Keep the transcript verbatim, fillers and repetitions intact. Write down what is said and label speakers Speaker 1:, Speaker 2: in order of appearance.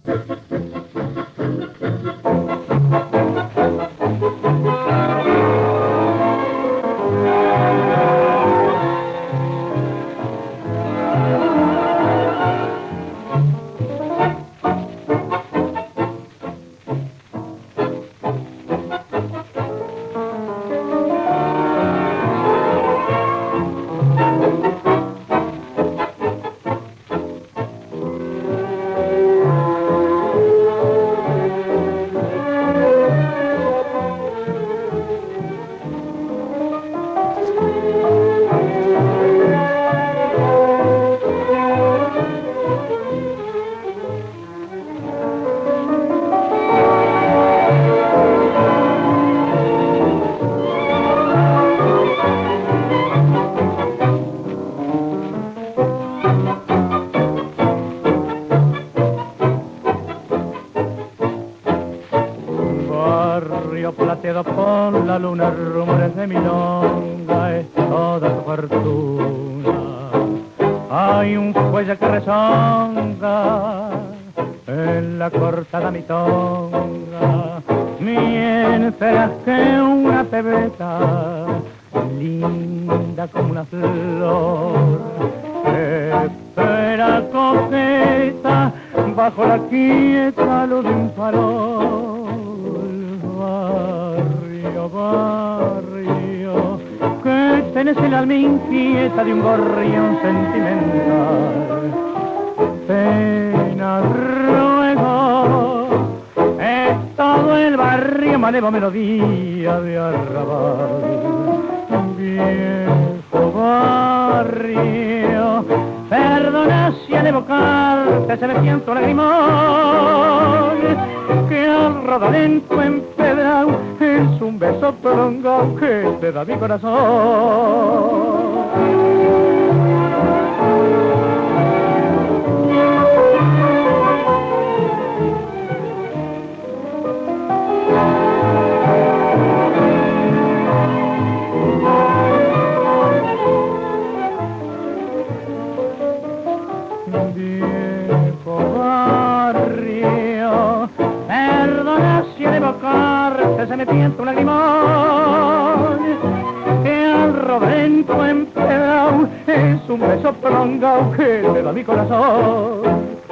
Speaker 1: Plateado por la luna, rumores de milonga, es toda tu fortuna. Hay un fuelle que rezonga en la cortada mitonga, mientras que una pebeta linda como una flor espera coqueta bajo la quieta luz de un farol. Barrio, barrio, que tenés el alma inquieta de un gorrión sentimental. Pena, ruego, es todo el barrio malevo melodía de arrabal. Viejo barrio, perdona si al evocarte se me siento lagrimón, que al rodar en tu empedrado es un beso prolongado que te da mi corazón. Viejo barrio, perdona si al evocarte se me tienta un lagrimón, que al rodar en tu empedrado es un beso prolongado que te da mi corazón.